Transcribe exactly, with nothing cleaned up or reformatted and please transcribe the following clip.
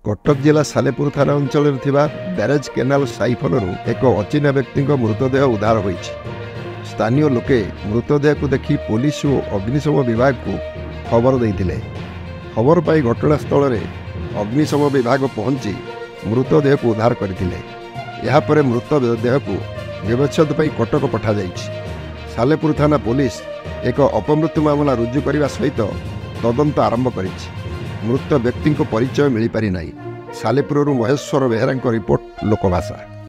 कटक जिला सालेपुर थाना अंचल ब्यारेज केनाल साइफन एक अचिन्हा व्यक्ति मृतदेह उद्धार होइछि। स्थानीय लोके मृतदेह को देखि पुलिस और अग्निशम विभाग को खबर देइथिले। खबर पाई घटनास्थल में अग्निशम विभाग पहुंची मृतदेह को उद्धार करथिले। यहाँ पर मृतदेह को व्यवच्छेद पाई कटक पठा जाइछि। सालेपुर थाना पुलिस एक अपमृत्यु मामला रुजु करने सहित तदंत आरंभ करिछि। मृत व्यक्ति परिचय मिल पारि नाही। सालेपुर महेश्वर बेहरा रिपोर्ट लोकभाषा।